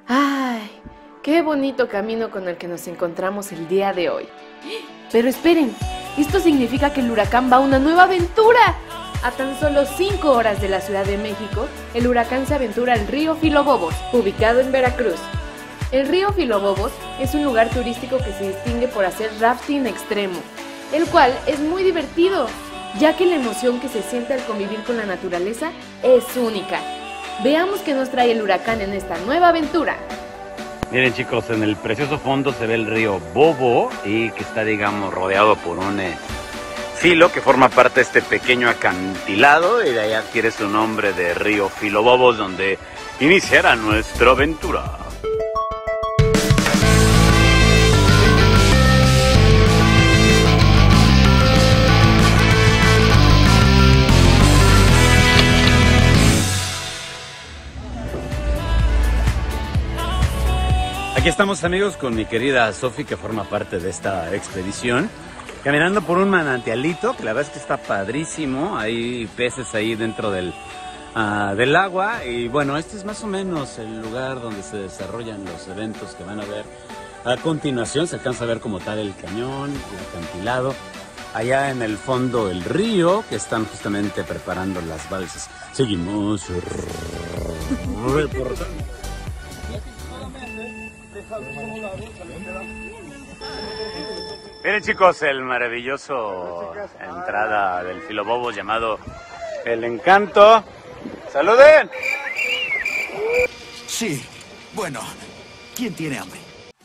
¡Ay! ¡Qué bonito camino con el que nos encontramos el día de hoy! Pero esperen, esto significa que el huracán va a una nueva aventura. A tan solo 5 horas de la Ciudad de México, el huracán se aventura al río Filobobos, ubicado en Veracruz. El río Filobobos es un lugar turístico que se distingue por hacer rafting extremo, el cual es muy divertido, ya que la emoción que se siente al convivir con la naturaleza es única. Veamos qué nos trae el huracán en esta nueva aventura. Miren chicos, en el precioso fondo se ve el río Bobo y que está, digamos, rodeado por un filo que forma parte de este pequeño acantilado y de ahí adquiere su nombre de río Filobobos, donde iniciará nuestra aventura. Aquí estamos amigos con mi querida Sofi, que forma parte de esta expedición, caminando por un manantialito que la verdad es que está padrísimo. Hay peces ahí dentro del agua y bueno, este es más o menos el lugar donde se desarrollan los eventos que van a ver a continuación. Se alcanza a ver como tal el cañón, el acantilado, allá en el fondo el río, que están justamente preparando las balsas. Seguimos reportando. Miren chicos, el maravilloso entrada del Filobobos llamado El Encanto. ¡Saluden! Sí, bueno, ¿quién tiene hambre?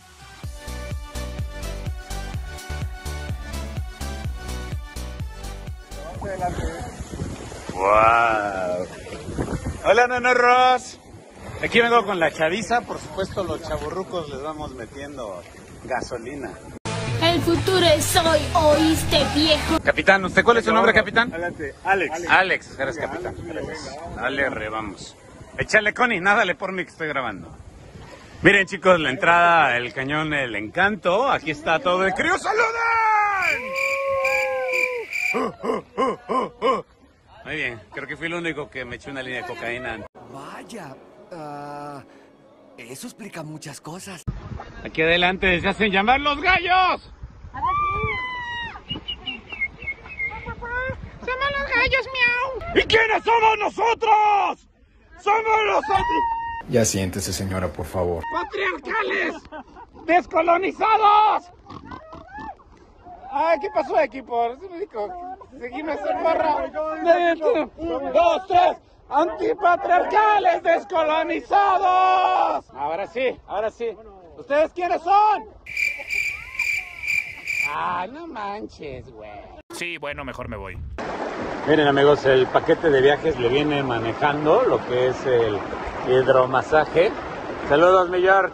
¡Wow! Hola, nonorros. Aquí vengo con la chaviza, por supuesto los chavorrucos les vamos metiendo gasolina. El futuro es hoy, ¿oíste, viejo? Capitán, ¿usted cuál es su nombre, capitán? Alex. Alex, eres capitán. Dale, vamos. Échale, Connie, nádale por mí que estoy grabando. Miren chicos, la entrada, el cañón, El Encanto. Aquí está todo el crío. ¡Saluden! Muy bien, creo que fui el único que me echó una línea de cocaína. Vaya, eso explica muchas cosas. Aquí adelante se hacen llamar los gallos. ¡Somos los gallos, miau! ¿Y quiénes somos nosotros? ¡Somos nosotros! Ya siéntese, señora, por favor. ¡Patriarcales! ¡Descolonizados! Ay, ¿qué pasó, equipo? Seguimos en barra. 1, 2, 3. ¡Antipatriarcales descolonizados! Ahora sí, ahora sí. ¿Ustedes quiénes son? Ay, no manches, güey. Sí, bueno, mejor me voy. Miren amigos, el paquete de viajes le viene manejando lo que es el hidromasaje. Saludos, mi George.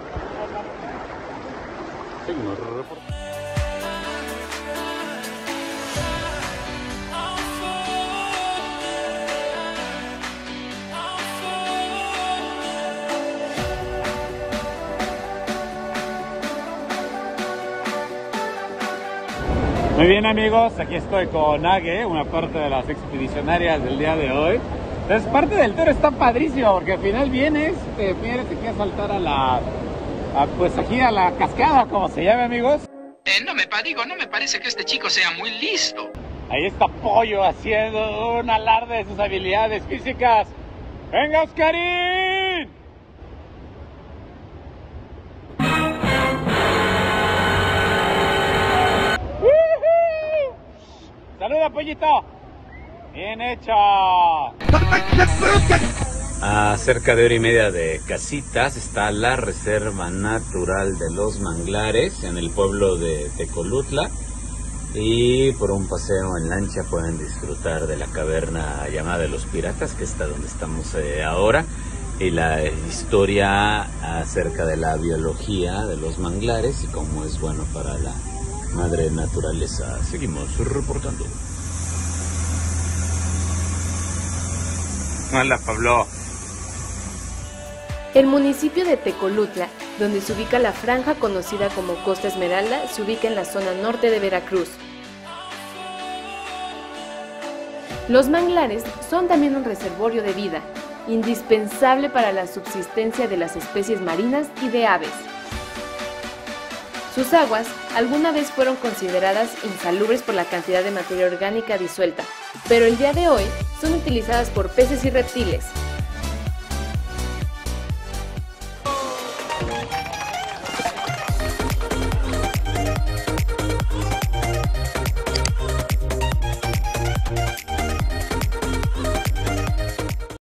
Muy bien amigos, aquí estoy con Age, una parte de las expedicionarias del día de hoy. Entonces parte del tour está padrísimo porque al final vienes, te quieres saltar pues aquí a la cascada, como se llama amigos. No me parece que este chico sea muy listo. Ahí está Pollo haciendo un alarde de sus habilidades físicas. ¡Venga, Oscarín! ¡Saluda, Pollito! ¡Bien hecho! A cerca de hora y media de Casitas está la Reserva Natural de los Manglares en el pueblo de Tecolutla. Y por un paseo en lancha pueden disfrutar de la caverna llamada de los Piratas, que está donde estamos ahora. Y la historia acerca de la biología de los manglares y cómo es bueno para la madre naturaleza. Seguimos reportando. Hola, Pablo. El municipio de Tecolutla, donde se ubica la franja conocida como Costa Esmeralda, se ubica en la zona norte de Veracruz. Los manglares son también un reservorio de vida, indispensable para la subsistencia de las especies marinas y de aves. Sus aguas alguna vez fueron consideradas insalubres por la cantidad de materia orgánica disuelta, pero el día de hoy son utilizadas por peces y reptiles.